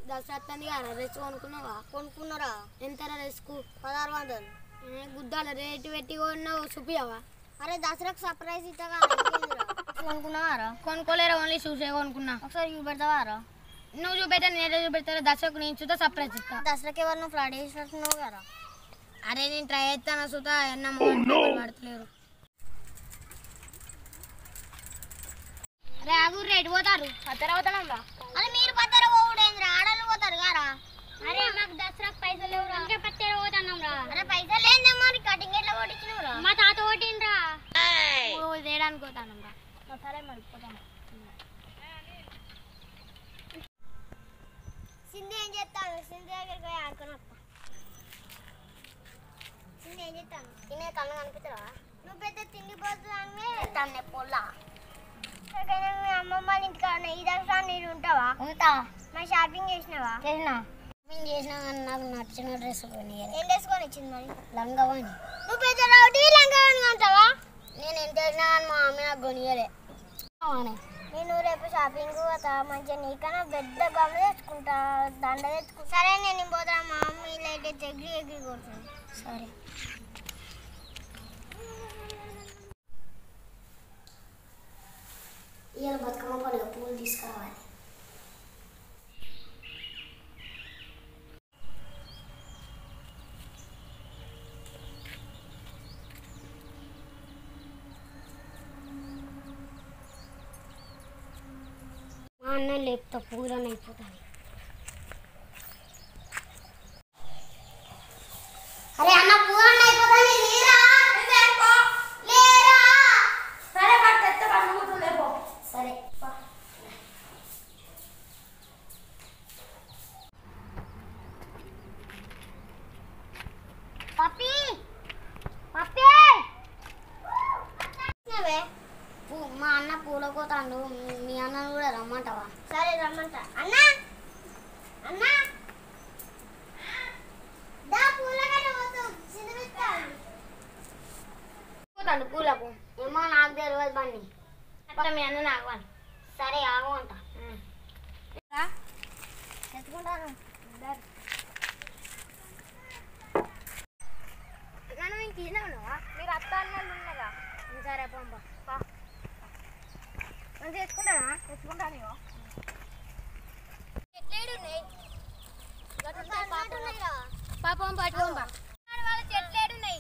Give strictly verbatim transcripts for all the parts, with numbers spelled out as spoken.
దసరా కదా డ్రెస్ కొనుక్కున్నావా? కొనుక్కున్నారా? ఎంతరా డ్రెస్కు? పదహారు వందలు. గుద్దాల రేటు పెట్టి కొన్నావు చూపియావా? అరే దసరాకు సర్ప్రైజ్ ఇస్తాగా కొనుక్కున్నావారా? కొనుక్కోలేరా, ఓన్లీ చూసే కొనుక్కున్నా. ఒకసారి చూపెడతావారా? నువ్వు చూపెట్టా నేనే చూపెడతారా? దసరాకు నేను చూద్దా సర్ప్రైజ్ ఇస్తా. దసరాకి ఎవరు నువ్వు ఫ్లాట్ చేసినట్టున్నావు కదా? అరే నేను ట్రై చేస్తాను చూద్దా ఎన్న పడతలేరు. అరే ఆగు, రేటు పోతారు పత్తర పోతానమ్మా. అరే మీరు పత్తర పోవుడేంద్రా, ఆడలు పోతారు గారా? అరే మాకు దసరాకు పైసలు లేవు, అందుకే పత్తర పోతాన్నాం రా. అరే పైసలు లేదేమో, కటింగ్ ఎట్లా కొట్టించినవురా? మా తాత ఓటిండ్రా తేడానికి పోతానం రా. సరే మరి పోతాను. సింధు ఏం చేస్తాను? సింధు దగ్గరికి పోయి ఆడుకొని వస్తా. సింధు ఏం చేస్తాను? తినే కళ్ళు కనిపిస్తావా? నువ్వు పెద్ద తిండిపోతుంది తన్నే పొల్లా. మీ అమ్మమ్మ ఇంటికాడ ఈ దసరా నీరు ఉంటావా? ఉంటా. మరి షాపింగ్ చేసినావా? చేసినా. షాపింగ్ చేసినా కానీ నాకు నచ్చిన డ్రెస్ కొని. ఏం డ్రెస్ కొని ఇచ్చింది మరి? లంగవాణి. నువ్వు పెద్ద రౌడీ లంగవాణి కొంటావా? నేను ఎంత చేసినా కానీ మా అమ్మ నాకు కొనియలే. నేను రేపు షాపింగ్ పోతా, మంచిగా నీకన్నా పెద్ద గమ్మ తెచ్చుకుంటా, దండ తెచ్చుకుంటా. సరే నేను పోతా, మా మమ్మీ లైట్ అయితే ఎగిరి ఎగిరి కొడుతుంది. సరే. ఇవాళ బతుకమ్మ పండుగ, పూలు తీసుకురావాలి. మా అన్న లేపుతా పూలని అయిపోతాను. అరే అన్న పూలని అయిపోతాను. సరే పట్టు పట్టుకుంటుందేపో. సరే పప్పి పప్పి మా అన్న పూల కోతాండు, మీ అన్నను కూడా రమ్మంటావా? సరే రమ్మంటా. అన్న అన్న దా పూలగడ్డ పోతాం పోతాండు పూలకు. ఏమో నాకు తెలియదు బండి. అక్కడ మీ అన్న ఆగవాలి. సరే ఆగు అంట. ఎత్తుకుంటాను. నన్ను ఇంక తిన్నావునవా? మీరు అత్త అన్నలు ఉన్నారా? సరే పంప మంచిగా తెచ్చుకుంటానా? తెచ్చుకుంటాను. పాపం పట్టుకోంబా. చెట్లేడున్నాయి.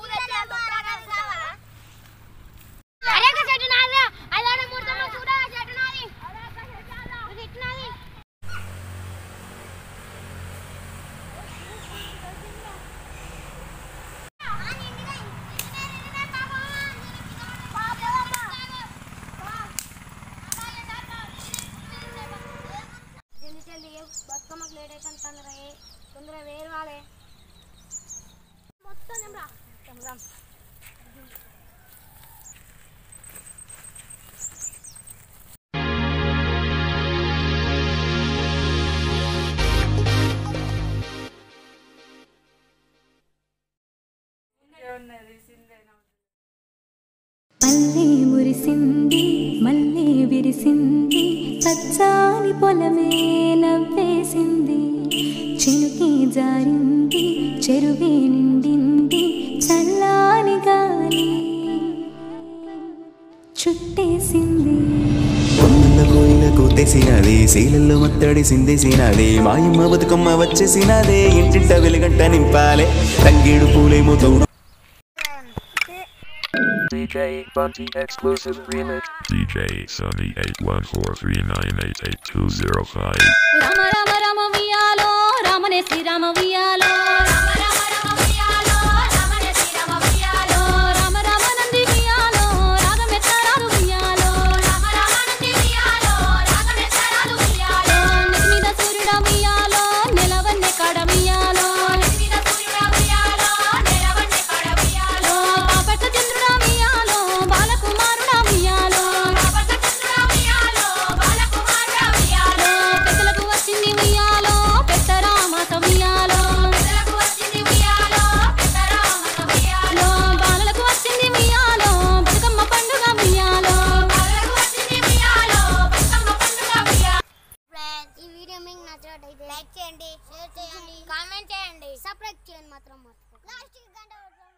అరే ఒక చెట్టు నాది, అదే ముడతమ్మ చూడ చెట్టు నాది. చెట్టు నాది. జల్దీ జల్దీ బతుకమ్మకు లేట్ అయితే తొందరగా తొందరగా వేరు వాళ్ళే మొత్తం రా. మల్లె మురిసింది మల్లె విరిసింది, పచ్చాని పొలమే నవ్వేసింది, చినుకే జారింది చెరువే నిండింది, చల్లాని గాలి చుట్టేసింది. కోయిలకు తెసినది, శీలల్లో మత్తడి సిందేసినది, మాయమ్మ బతుకమ్మ వచ్చేసినదే, ఇంటింట వెలుగంట నింపాలే, తంగేడు పూలేమో తోడు. D J Bunty exclusive remix. D J Sunny eight one four three nine eight eight two zero five. Rama Rama Rama వియాలో రామనే శ్రీరామ వియాలో, రామ రామ రామ వియాలో రామనే శ్రీరామ వియాలో, రామ రామ నంది వియాలో రాగమెత్తరాలు వియాలో, రామ రామ నంది వియాలో రాగమెత్తరాలు వియాలో, నెత్తి మీద సూర్యుడ వియాలో నెలవన్నె కడ వియాలో, నెత్తి మీద సూర్యుడ వియాలో నెలవన్నె కడ వియాలో, పాపట చంద్రుడ వియాలో బాలకుమారుడ వియాలో, పాపట చంద్రుడ వియాలో బాలకుమారుడ వియాలో, పెద్దలకు వచ్చింది వియాలో నచ్చినట్టయితే లైక్ చేయండి, షేర్ చేయండి, కామెంట్ చేయండి, సబ్స్క్రైబ్ చేయండి మాత్రం మర్చిపోకండి. లాస్ట్ గంట